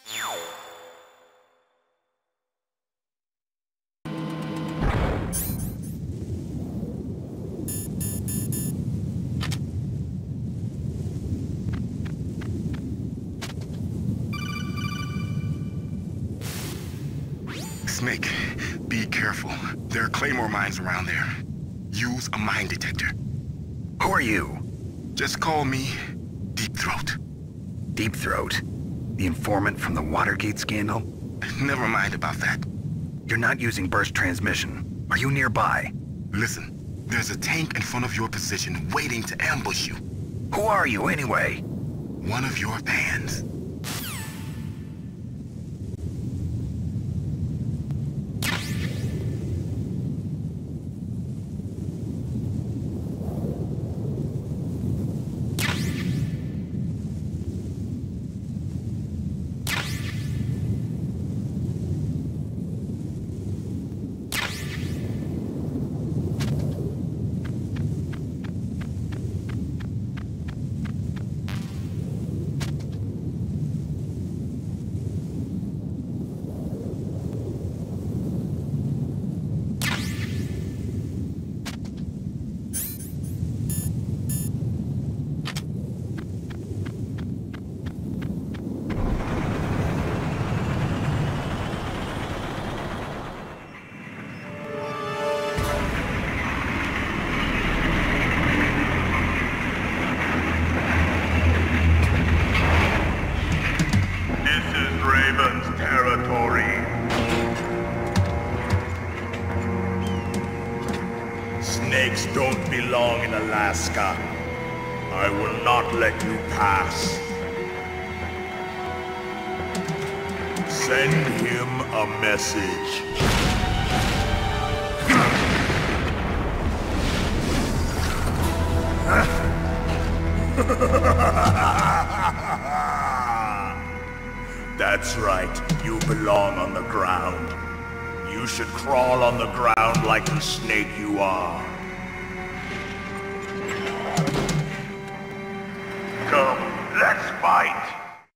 Snake, be careful. There are Claymore mines around there. Use a mine detector. Who are you? Just call me Deep Throat. Deep Throat? The informant from the Watergate scandal? Never mind about that. You're not using burst transmission. Are you nearby? Listen, there's a tank in front of your position waiting to ambush you. Who are you anyway? One of your fans. Snakes don't belong in Alaska. I will not let you pass. Send him a message. That's right, you belong on the ground. You should crawl on the ground like the snake you are. Come, let's fight!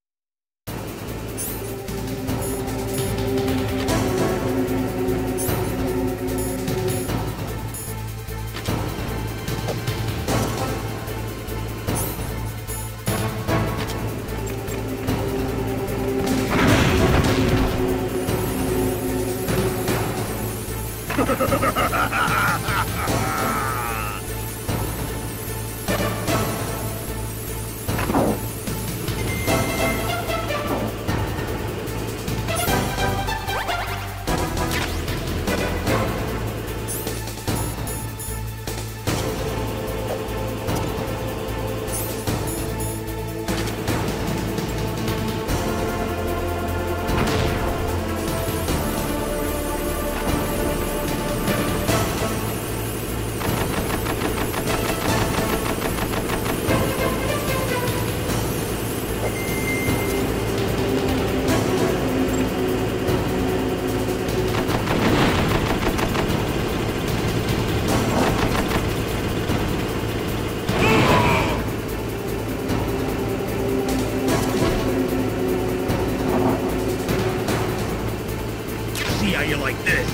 Like this.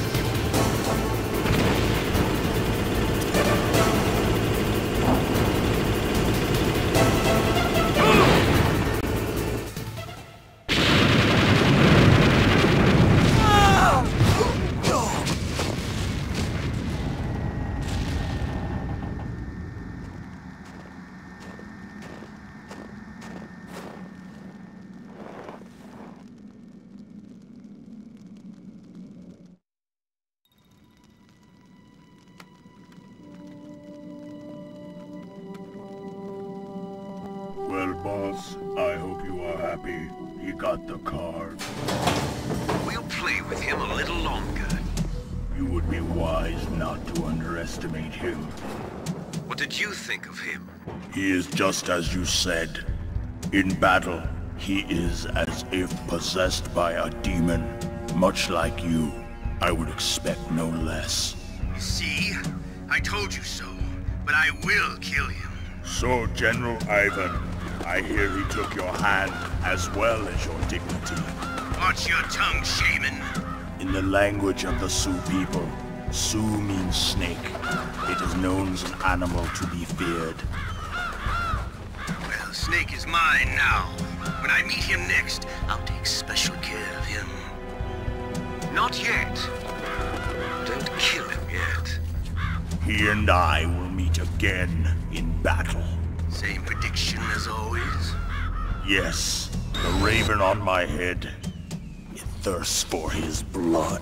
Well, boss, I hope you are happy. He got the card. We'll play with him a little longer. You would be wise not to underestimate him. What did you think of him? He is just as you said. In battle, he is as if possessed by a demon. Much like you, I would expect no less. See? I told you so. But I will kill him. So, General Ivan, I hear he took your hand as well as your dignity. Watch your tongue, shaman. In the language of the Sioux people, Sioux means snake. It is known as an animal to be feared. Well, Snake is mine now. When I meet him next, I'll take special care of him. Not yet. Don't kill him yet. He and I will meet again in battle. Same prediction as always? Yes, the raven on my head. It thirsts for his blood.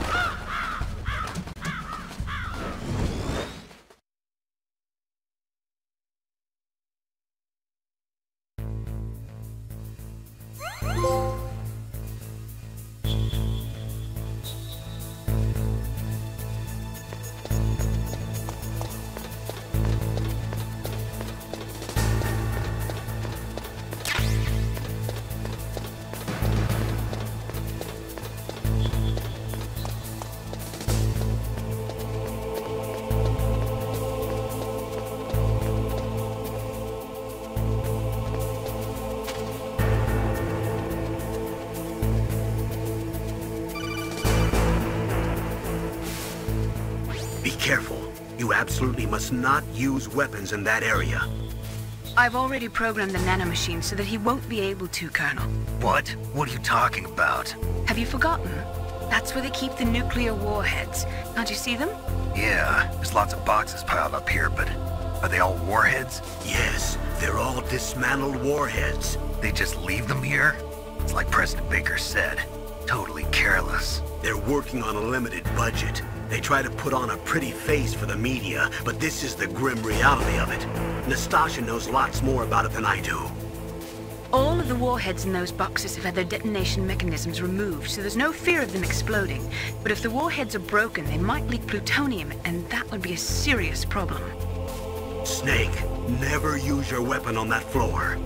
Be careful. You absolutely must not use weapons in that area. I've already programmed the nanomachine so that he won't be able to, Colonel. What? What are you talking about? Have you forgotten? That's where they keep the nuclear warheads. Can't you see them? Yeah, there's lots of boxes piled up here, but are they all warheads? Yes, they're all dismantled warheads. They just leave them here? It's like President Baker said. Totally careless. They're working on a limited budget. They try to put on a pretty face for the media, but this is the grim reality of it. Nastasha knows lots more about it than I do. All of the warheads in those boxes have had their detonation mechanisms removed, so there's no fear of them exploding. But if the warheads are broken, they might leak plutonium, and that would be a serious problem. Snake, never use your weapon on that floor.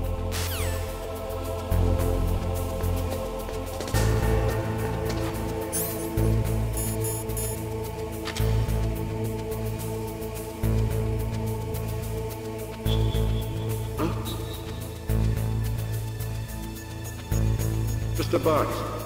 Just a box.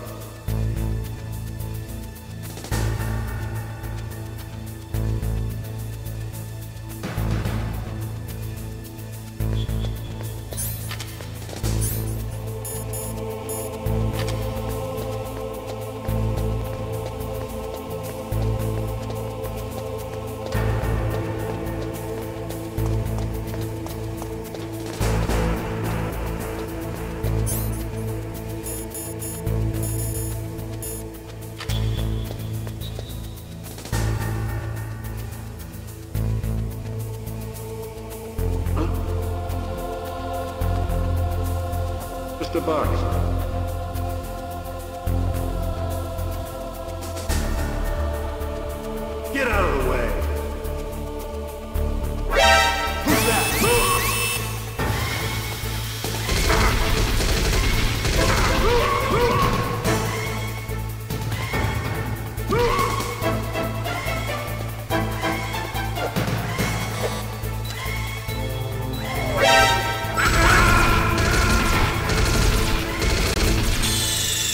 Just a box. Get out of the way. Who's that?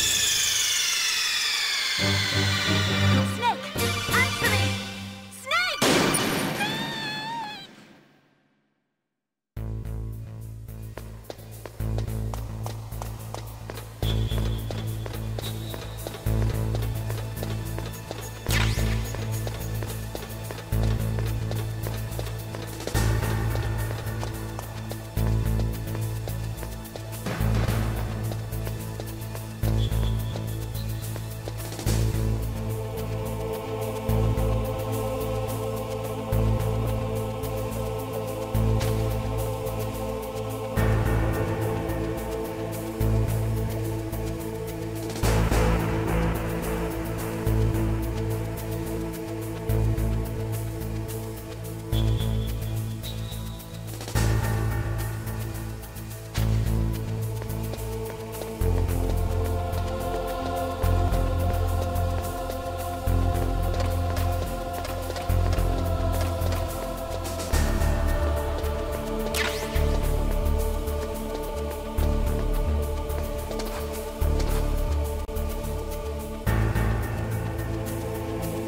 Snake! Answer me! Snake!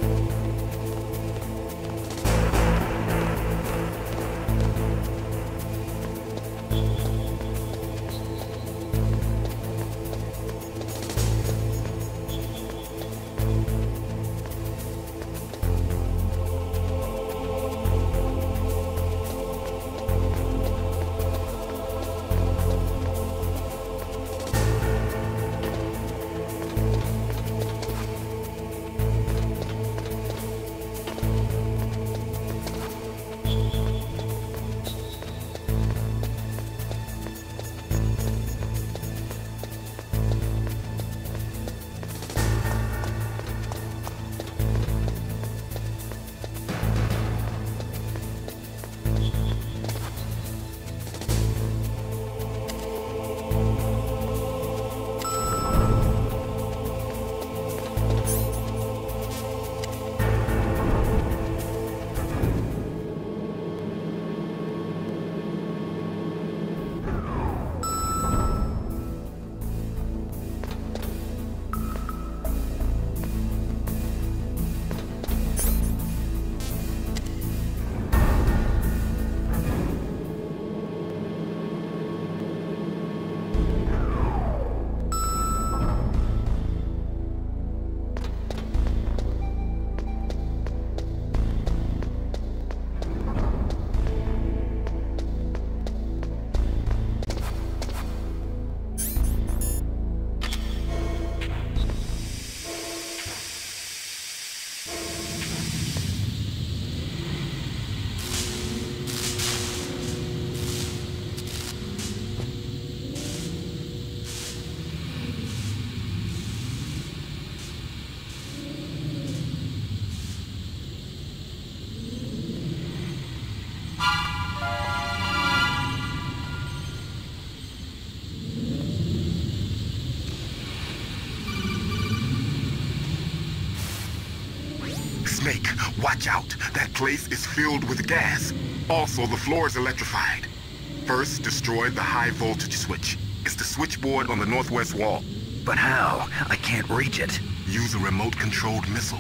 Snake, watch out. That place is filled with gas. Also, the floor is electrified. First, destroy the high voltage switch. It's the switchboard on the northwest wall. But how? I can't reach it. Use a remote-controlled missile.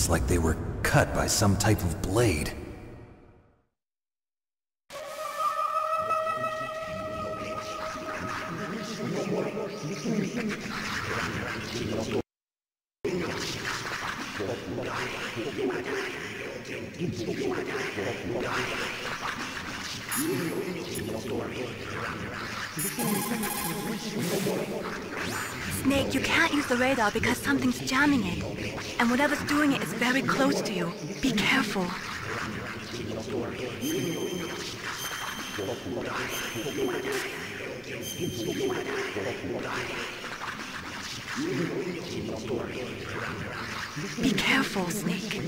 like they were cut by some type of blade. Snake, you can't use the radar because something's jamming it. And whatever's doing it is very close to you. Be careful. Be careful, Snake.